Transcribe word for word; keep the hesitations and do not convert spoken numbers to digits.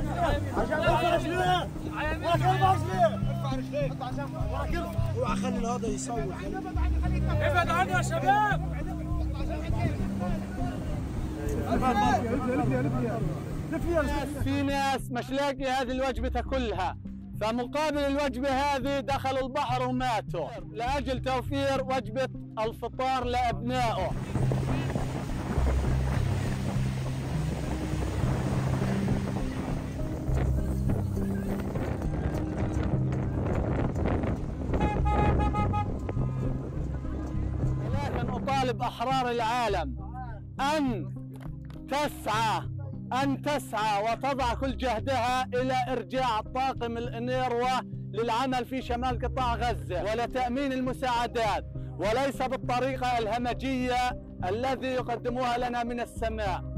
عشان ارفع رجليه ارفع رجليه ارفع رجليك عشان اوعى خلي هذا يصور. ابعد عنه يا شباب. في ناس مش لاقي هذه الوجبة كلها، فمقابل الوجبة هذه دخلوا البحر وماتوا لأجل توفير وجبة الفطار لأبنائه. ولكن أطالب أحرار العالم أن تسعى أن تسعى وتضع كل جهدها إلى إرجاع طاقم الأونروا للعمل في شمال قطاع غزة ولتأمين المساعدات، وليس بالطريقة الهمجية الذي يقدموها لنا من السماء.